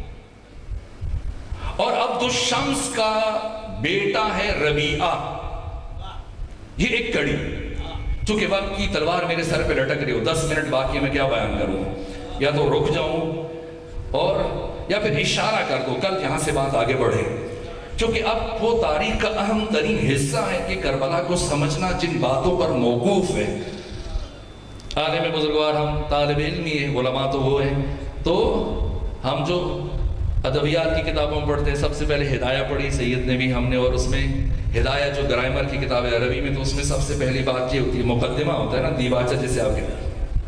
اور عبد الشمس کا بیٹا ہے ربیعہ۔ یہ ایک کڑی، چونکہ وقت کی تلوار میرے سر پہ لٹک رہی ہو، دس منٹ باقی میں کیا بیان کروں، یا تو رک جاؤں اور یا پھر اشارہ کر دو، کل یہاں سے بات آگے بڑھے، چونکہ اب وہ تاریخ کا اہم ترین حصہ ہے کہ کربلا کو سمجھنا جن باتوں پر موقوف ہے۔ عالم بزرگوار ہم طالب علم ہی ہیں، علماء تو وہ ہیں. تو ہم جو ادبیات کی کتابوں میں پڑھتے ہیں، سب سے پہلے ہدایہ پڑھی سید نے بھی ہم نے، اور اس میں ہدایہ جو گرامر کی کتاب ہے عربی میں، تو اس میں سب سے پہلی بات یہ ہوتی ہے، مقدمہ ہوتا ہے نا، دیباچہ جسے آپ کہتے ہیں.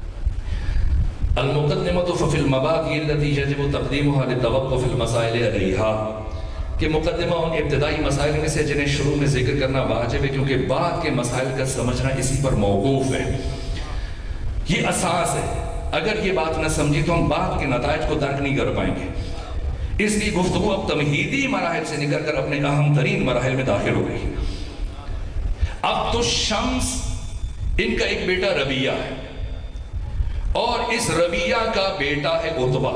المقدمۃ ففی المبادئ التي يجب تقدیمها للتوقف في المسائل علیہا، کہ مقدمہ ان ابتدائی مسائل میں سے جنہیں شروع میں ذکر کرنا واجب ہے، کیونکہ بعد کے مسائل کا سمجھنا اسی پر موقوف ہے. یہ اساس ہے. اگر یہ بات نہ سمجھی تو ہم بعد کے نتائج کو درک نہیں کر پائیں گے. اس لیے گفتگو اب تمہیدی مراحل سے نکل کر اپنے اہم ترین مراحل میں داخل ہو گئی. عبد الشمس ان کا ایک بیٹا ربیہ ہے، اور اس ربیہ کا بیٹا ہے عتبہ.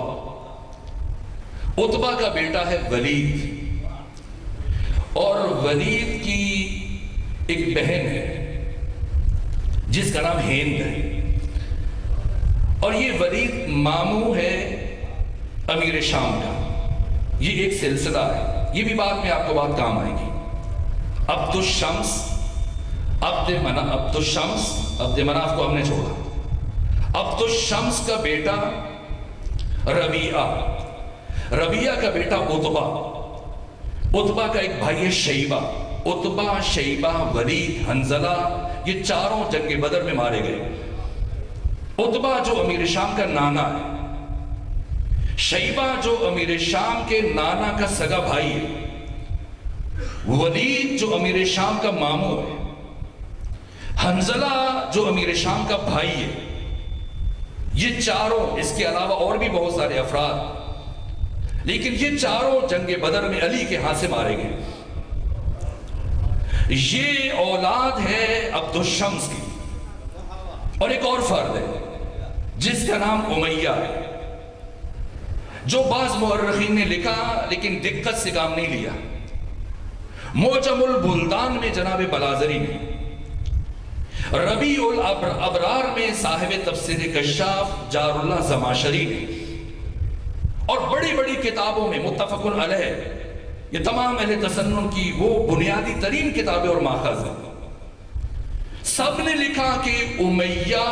عتبہ کا بیٹا ہے ولید، اور ولید کی ایک بہن ہے جس کا نام ہند ہے. اور یہ ولید ماموں ہے امیر شام کا. یہ ایک سلسلہ ہے، یہ بھی بعد میں آپ کو بات کام آئے گی. عبد الشمس عبد منا عبد الشمس عبد مناف کو ہم نے چھوڑا. عبد الشمس کا بیٹا ربیعہ، ربیعہ کا بیٹا عتبہ، عتبہ کا ایک بھائی ہے شیبہ. عتبہ، شیبہ، ولید، حنظلہ، یہ چاروں جنگ بدر میں مارے گئے. عتبہ جو امیر شام کا نانا ہے، شیبہ جو امیر شام کے نانا کا سگا بھائی ہے، ولید جو امیر شام کا ماموں ہے، حنظلہ جو امیر شام کا بھائی ہے. یہ چاروں، اس کے علاوہ اور بھی بہت سارے افراد، لیکن یہ چاروں جنگ بدر میں علی کے ہاتھ سے مارے گئے. یہ اولاد ہے عبد الشمس کی. اور ایک اور فرد ہے جس کا نام امیہ ہے، جو بعض مورخین نے لکھا لیکن دقت سے کام نہیں لیا. معجم البلدان میں جناب بلازری نے، ربیع الابرار میں صاحب تفسیر کشاف جار اللہ زماشری نے، اور بڑی بڑی کتابوں میں متفق علیہ، یہ تمام اہل تسنن کی وہ بنیادی ترین کتابیں اور ماخذ ہیں، سب نے لکھا کہ امیہ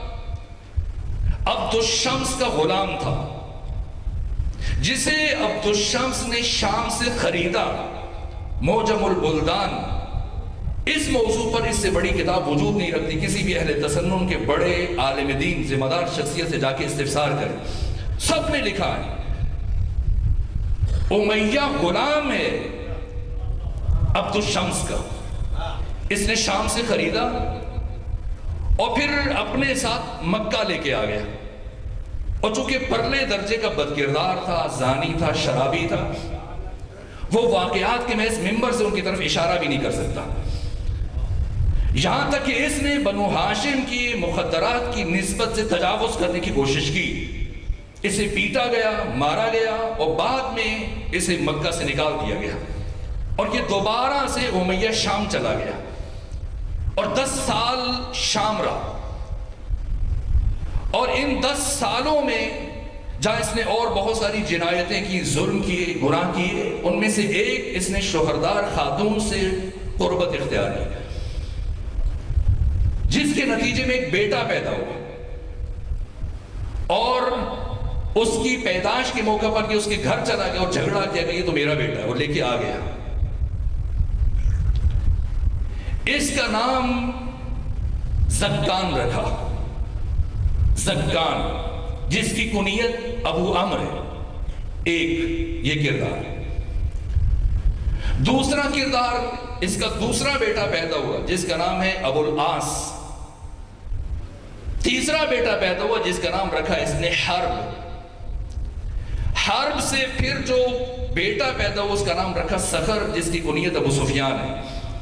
عبد الشمس کا غلام تھا، جسے عبد الشمس نے شام سے خریدا. معجم البلدان اس موضوع پر اس سے بڑی کتاب وجود نہیں رکھتی. کسی بھی اہل تسنن کے بڑے عالم دین ذمہ دار شخصیت سے جا کے استفسار کریں، سب نے لکھا ہے امیہ غلام ہے عبد الشمس کا. اس نے شام سے خریدا اور پھر اپنے ساتھ مکہ لے کے آ گیا. اور چونکہ پرلے درجے کا بد کردار تھا، زانی تھا، شرابی تھا، وہ واقعات کے محض ممبر سے ان کی طرف اشارہ بھی نہیں کر سکتا. یہاں تک کہ اس نے بنو ہاشم کی مخدرات کی نسبت سے تجاوز کرنے کی کوشش کی. اسے پیٹا گیا، مارا گیا، اور بعد میں اسے مکہ سے نکال دیا گیا. اور یہ دوبارہ سے امیہ شام چلا گیا اور دس سال شام رہا. اور ان دس سالوں میں جہاں اس نے اور بہت ساری جنایتیں کی، ظلم کیے، گناہ کیے، ان میں سے ایک اس نے شوہردار خاتون سے قربت اختیار کی، جس کے نتیجے میں ایک بیٹا پیدا ہوا. اور اس کی پیدائش کے موقع پر کہ اس کے گھر چلا گیا اور جھگڑا کیا کہ یہ تو میرا بیٹا ہے، وہ لے کے آ گیا. اس کا نام زکان رکھا، زکان، جس کی کنیت ابو عمر ہے. ایک یہ کردار. دوسرا کردار، اس کا دوسرا بیٹا پیدا ہوا جس کا نام ہے ابو العاص. تیسرا بیٹا پیدا ہوا جس کا نام رکھا اس نے حرب. حرب سے پھر جو بیٹا پیدا ہوا اس کا نام رکھا سخر، جس کی کنیت ابو سفیان ہے.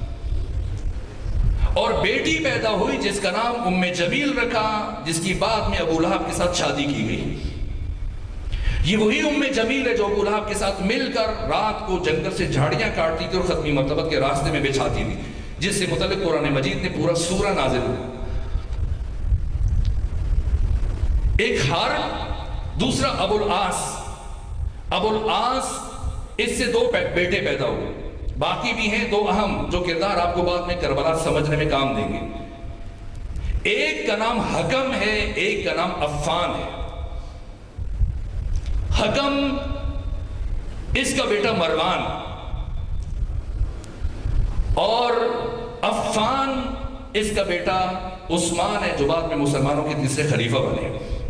اور بیٹی پیدا ہوئی جس کا نام ام جمیل رکھا، جس کی بعد میں ابو لہب کے ساتھ شادی کی گئی. یہ وہی ام جمیل ہے جو ابو لہب کے ساتھ مل کر رات کو جنگل سے جھاڑیاں کاٹتی تھی اور ختمی مرتبت کے راستے میں بچھاتی تھی، جس سے متعلق قرآن مجید نے پورا سورہ نازل ہوا. ایک حرب، دوسرا ابو العاص. ابو العاص، اس سے دو بیٹے پیدا ہوئے. باقی بھی ہیں دو اہم جو کردار آپ کو بعد میں کربلا سمجھنے میں کام دیں گے. ایک کا نام حکم ہے، ایک کا نام عفان ہے۔ حکم اس کا بیٹا مروان، اور عفان اس کا بیٹا عثمان ہے، جو بعد میں مسلمانوں کے تیسرے خلیفہ بنے۔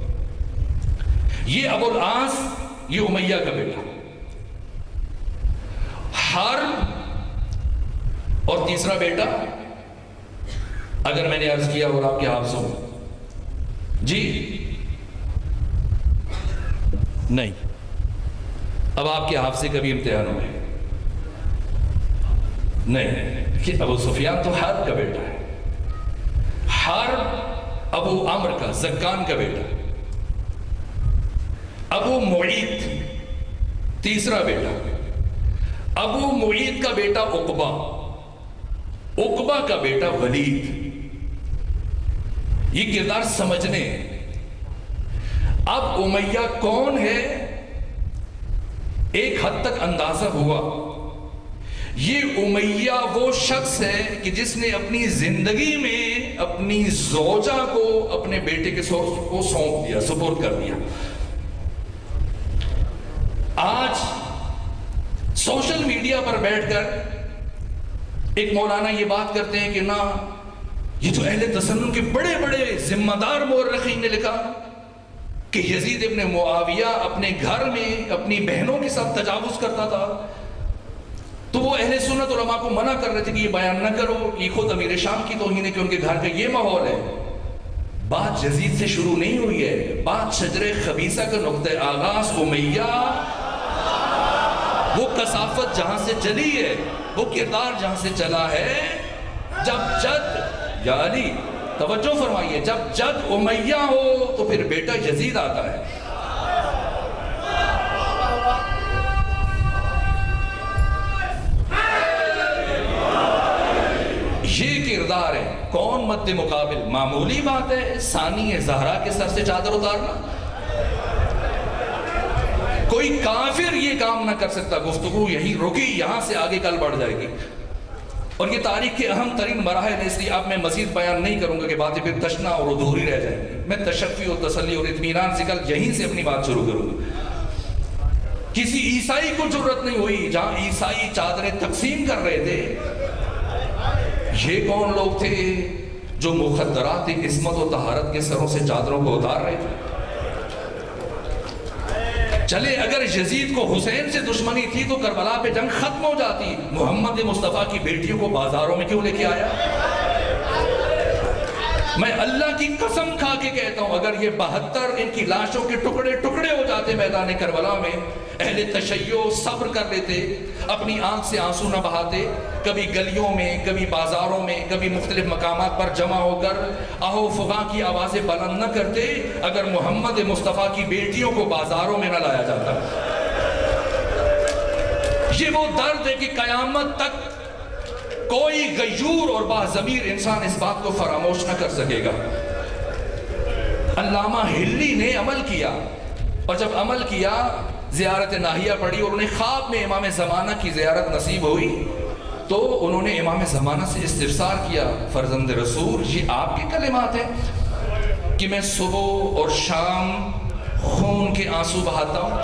یہ ابو العاص، یہ امیہ کا بیٹا۔ حرب اور تیسرا بیٹا، اگر میں نے عرض کیا اور آپ کے حافظوں جی نہیں، اب آپ کے حافظے کا بھی امتحان ہوئے نہیں کہ ابو سفیان تو حرب کا بیٹا ہے، حرب ابو عمرو کا، زکان کا بیٹا۔ ابو معید تیسرا بیٹا، ابو معید کا بیٹا عقبہ، عقبہ کا بیٹا ولید۔ یہ کردار سمجھنے۔ اب امیہ کون ہے ایک حد تک اندازہ ہوا۔ یہ امیہ وہ شخص ہے کہ جس نے اپنی زندگی میں اپنی زوجہ کو اپنے بیٹے کے کو سونپ دیا، سپورٹ کر دیا۔ آج سوشل میڈیا پر بیٹھ کر ایک مولانا یہ بات کرتے ہیں کہ نا، یہ تو اہل تسنن کے بڑے بڑے ذمہ دار مورخین نے لکھا کہ یزید ابن معاویہ اپنے گھر میں اپنی بہنوں کے ساتھ تجاوز کرتا تھا، تو وہ اہل سنت علماء کو منع کر رہے تھے کہ یہ بیان نہ کرو، یہ خود امیر شام کی توہین ہے کہ ان کے گھر کا یہ ماحول ہے۔ بات یزید سے شروع نہیں ہوئی ہے، بات شجر خبیثہ کا نقطہ آغاز امیہ، وہ کثافت جہاں سے چلی ہے، وہ کردار جہاں سے چلا ہے، جب جد یا علی توجہ فرمائیے، جب جد امیہ ہو تو پھر بیٹا یزید آتا ہے۔ یہ کردار ہے۔ کون مد مقابل؟ معمولی بات ہے ثانی زہرا کے سر سے چادر اتارنا۔ کوئی کافر یہ کام نہ کر سکتا۔ گفتگو یہی رکی، یہاں سے آگے کل بڑھ جائے گی، اور یہ تاریخ کے اہم ترین مراحل ہیں، اس لیے اب میں مزید بیان نہیں کروں گا کہ باتیں پھر تشنا اور ادھوری رہ جائیں گی۔ میں تشفی اور تسلی اور اطمینان سے کل یہیں سے اپنی بات شروع کروں گا۔ کسی عیسائی کو جرت نہیں ہوئی، جہاں عیسائی چادریں تقسیم کر رہے تھے، یہ کون لوگ تھے جو مخدرات عصمت و طہارت کے سروں سے چادروں کو اتار رہے تھے؟ چلے اگر یزید کو حسین سے دشمنی تھی تو کربلا پہ جنگ ختم ہو جاتی، محمد مصطفیٰ کی بیٹیوں کو بازاروں میں کیوں لے کے آیا؟ میں اللہ کی قسم کھا کے کہتا ہوں، اگر یہ بہتر ان کی لاشوں کے ٹکڑے ٹکڑے ہو جاتے میدان کربلا میں، اہل تشیع صبر کر لیتے، اپنی آنکھ سے آنسو نہ بہاتے، کبھی گلیوں میں، کبھی بازاروں میں، کبھی مختلف مقامات پر جمع ہو کر آہو فغاں کی آوازیں بلند نہ کرتے، اگر محمد مصطفیٰ کی بیٹیوں کو بازاروں میں نہ لایا جاتا۔ یہ وہ درد ہے کہ قیامت تک کوئی غیور اور باضمیر انسان اس بات کو فراموش نہ کر سکے گا۔ علامہ ہلی نے عمل کیا، اور جب عمل کیا زیارت ناہیہ پڑھی اور انہیں خواب میں امام زمانہ کی زیارت نصیب ہوئی، تو انہوں نے امام زمانہ سے استفسار کیا، فرزند رسول یہ آپ کے کلمات ہیں کہ میں صبح اور شام خون کے آنسو بہاتا ہوں؟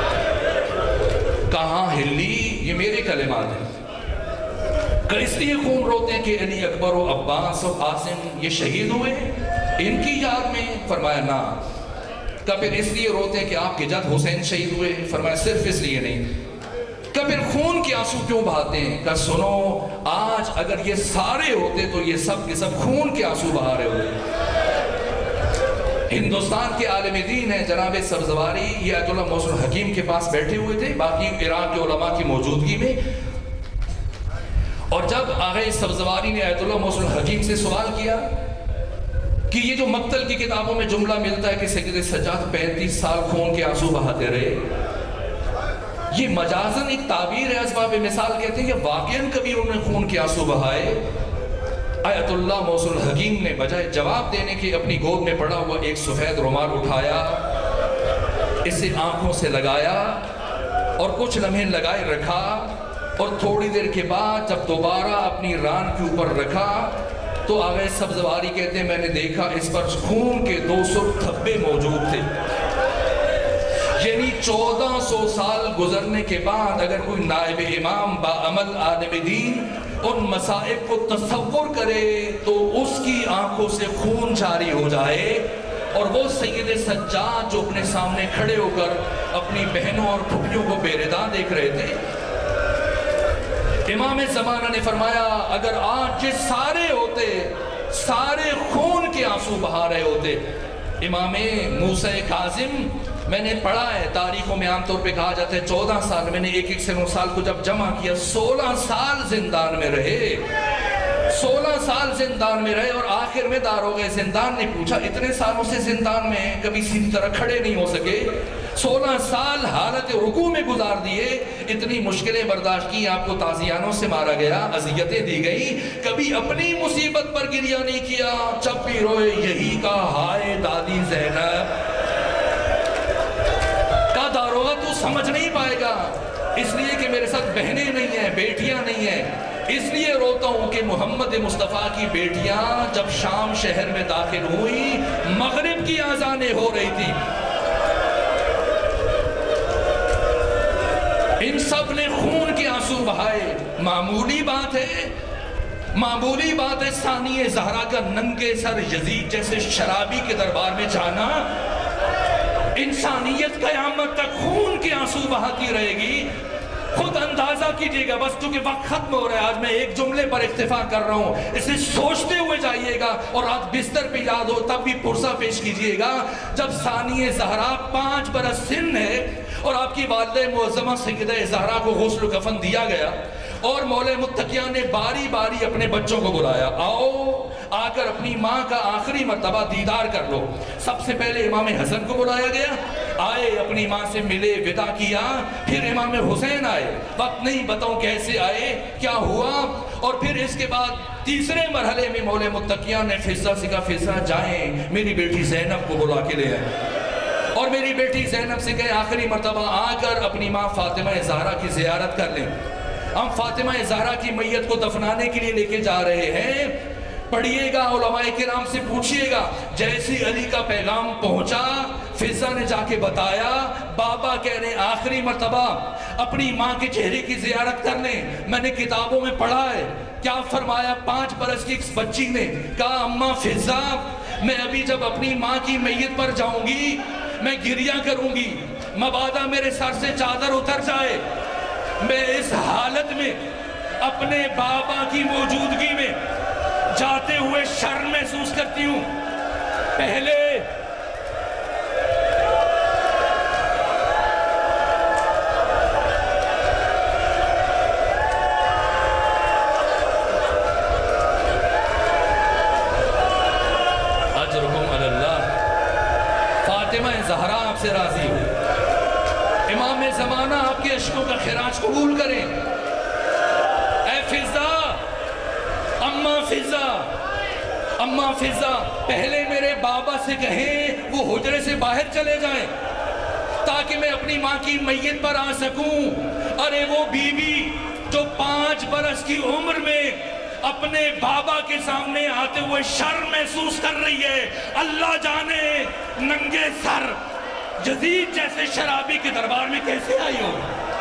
کہاں ہلی، یہ میرے کلمات ہیں۔ کہ اس لیے خون روتے ہیں کہ علی اکبر و عباس و قاسم یہ شہید ہوئے ان کی یاد میں؟ فرمایا نا۔ کہ پھر اس لیے روتے ہیں کہ آپ کے جد حسین شہید ہوئے؟ فرمایا صرف اس لیے نہیں۔ کہ پھر خون کے آنسو کیوں بہاتے ہیں؟ کہ سنو، آج اگر یہ سارے ہوتے تو یہ سب کے سب خون کے آنسو بہا رہے ہوتے۔ ہندوستان کے عالم دین ہیں جناب سبزواری، یہ آیت اللہ محسن حکیم کے پاس بیٹھے ہوئے تھے باقی عراق کے علماء کی موجودگی میں، اور جب آغا سبزواری نے آیت اللہ محسن حکیم سے سوال کیا کہ یہ جو مقتل کی کتابوں میں جملہ ملتا ہے کہ سید سجاد پینتیس سال خون کے آنسو بہاتے رہے، یہ مجازن ایک تعبیر ہے، اسباب مثال کہتے ہیں کہ واقعاً کبھی انہوں نے خون کے آنسو بہائے؟ آیت اللہ محسن حکیم نے بجائے جواب دینے کے اپنی گود میں پڑا ہوا ایک سفید رومال اٹھایا، اسے آنکھوں سے لگایا اور کچھ لمحے لگائے رکھا، اور تھوڑی دیر کے بعد جب دوبارہ اپنی ران کے اوپر رکھا تو آغا سبزواری کہتے ہیں میں نے دیکھا اس پر خون کے دو سو دھبے موجود تھے. یعنی چودہ سو سال گزرنے کے بعد اگر کوئی نائب امام با عمل عالم دین ان مصائب کو تصور کرے تو اس کی آنکھوں سے خون جاری ہو جائے. اور وہ سید سجاد جو اپنے سامنے کھڑے ہو کر اپنی بہنوں اور پھپھیوں کو بے ردا دیکھ رہے تھے، امام زمانہ نے فرمایا اگر آج یہ سارے ہوتے سارے خون کے آنسو بہا رہے ہوتے. امام موسیٰ کاظم میں نے پڑھا ہے تاریخوں میں عام طور پہ کہا جاتا ہے چودہ سال، میں نے ایک ایک سے نو سال کو جب جمع کیا سولہ سال زندان میں رہے. سولہ سال زندان میں رہے اور آخر میں داروغ زندان نے پوچھا اتنے سالوں سے زندان میں کبھی سیدھی طرح کھڑے نہیں ہو سکے، سولہ سال حالت رکوع میں گزار دیے، اتنی مشکلیں برداشت کی، آپ کو تازیانوں سے مارا گیا، اذیتیں دی گئی، کبھی اپنی مصیبت پر گریہ نہیں کیا، جب بھی روئے یہی کا ہائے دادی زینب. کا داروغہ تو سمجھ نہیں پائے گا اس لیے کہ میرے ساتھ بہنیں نہیں ہیں، بیٹیاں نہیں ہیں، اس لیے روتا ہوں کہ محمد مصطفیٰ کی بیٹیاں جب شام شہر میں داخل ہوئی مغرب کی آذانیں ہو رہی تھی. ان سب نے خون کے آنسو بہائے. معمولی بات ہے معمولی بات ہے ثانیہ زہرا کا ننگے سر یزید جیسے شرابی کے دربار میں جانا. انسانیت قیامت تک خون کے آنسو بہاتی رہے گی. خود اندازہ کیجئے گا، بس چونکہ وقت ختم ہو رہا ہے، آج میں ایک جملے پر اکتفا کر رہا ہوں، اسے سوچتے ہوئے جائیے گا اور رات بستر پہ یاد ہو تب بھی پرسہ پیش کیجئے گا. جب ثانیہ زہرا پانچ برس سن ہے اور آپ کی والدہ معظمہ سیدہ زہرا کو غسل و کفن دیا گیا اور مولا متقیہ نے باری باری اپنے بچوں کو بلایا، آؤ آ کر اپنی ماں کا آخری مرتبہ دیدار کر لو. سب سے پہلے امام حسن کو بلایا گیا، آئے اپنی ماں سے ملے، ودا کیا. پھر امام حسین آئے، وقت نہیں بتاؤں کیسے آئے، کیا ہوا. اور پھر اس کے بعد تیسرے مرحلے میں مولا متقیہ نے فضہ سے کہا فضہ جائیں میری بیٹی زینب کو بلا کے لے آئے اور میری بیٹی زینب سے کہے آخری مرتبہ آ کر اپنی ماں فاطمہ زہرا کی زیارت کر لیں. ہم فاطمہ زہرا کی میت کو دفنانے کے لیے لے کے جا رہے ہیں. پڑھیے گا، علماء کرام سے پوچھئے گا. جیسے علی کا پیغام پہنچا فضہ نے جا کے بتایا، بابا کہہ رہے آخری مرتبہ اپنی ماں کے چہرے کی زیارت کر لیں. میں نے کتابوں میں پڑھا ہے کیا فرمایا، پانچ برس کی ایک بچی نے کہا اماں فضہ میں ابھی جب اپنی ماں کی میت پر جاؤں گی میں گریہ کروں گی، مبادا میرے سر سے چادر اتر جائے. میں اس حالت میں اپنے بابا کی موجودگی میں جاتے ہوئے شرم محسوس کرتی ہوں. پہلے اجرکم علی اللہ. فاطمہ زہرا آپ سے راضی ہو، امام زمانہ آپ کے عشقوں کا خراج قبول کریں. اے فضہ، اماں فضہ، اماں فضہ پہلے میرے بابا سے کہیں وہ حجرے سے باہر چلے جائیں تاکہ میں اپنی ماں کی میت پر آ سکوں. ارے وہ بی بی جو پانچ برس کی عمر میں اپنے بابا کے سامنے آتے ہوئے شرم محسوس کر رہی ہے، اللہ جانے ننگے سر یزید جیسے شرابی کے دربار میں کیسے آئی ہو.